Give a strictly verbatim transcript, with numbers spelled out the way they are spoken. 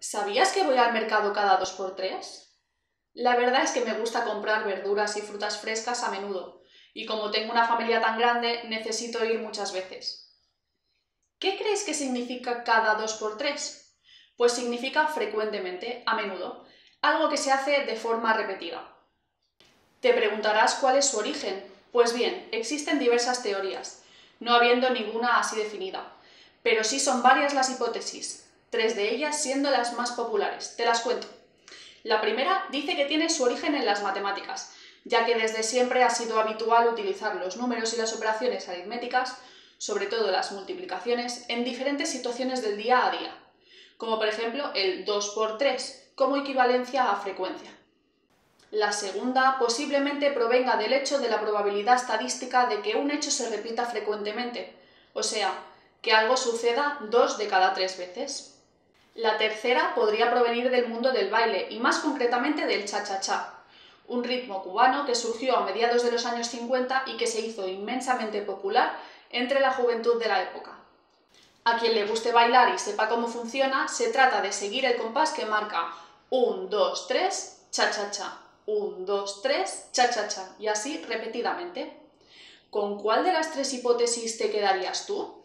¿Sabías que voy al mercado cada dos por tres? La verdad es que me gusta comprar verduras y frutas frescas a menudo, y como tengo una familia tan grande, necesito ir muchas veces. ¿Qué crees que significa cada dos por tres? Pues significa frecuentemente, a menudo, algo que se hace de forma repetida. Te preguntarás cuál es su origen. Pues bien, existen diversas teorías, no habiendo ninguna así definida, pero sí son varias las hipótesis, tres de ellas siendo las más populares. Te las cuento. La primera dice que tiene su origen en las matemáticas, ya que desde siempre ha sido habitual utilizar los números y las operaciones aritméticas, sobre todo las multiplicaciones, en diferentes situaciones del día a día, como por ejemplo el dos por tres, como equivalencia a frecuencia. La segunda posiblemente provenga del hecho de la probabilidad estadística de que un hecho se repita frecuentemente, o sea, que algo suceda dos de cada tres veces. La tercera podría provenir del mundo del baile, y más concretamente del cha-cha-cha, un ritmo cubano que surgió a mediados de los años cincuenta y que se hizo inmensamente popular entre la juventud de la época. A quien le guste bailar y sepa cómo funciona, se trata de seguir el compás que marca uno, dos, tres, cha-cha-cha, uno, dos, tres, cha-cha-cha, y así repetidamente. ¿Con cuál de las tres hipótesis te quedarías tú?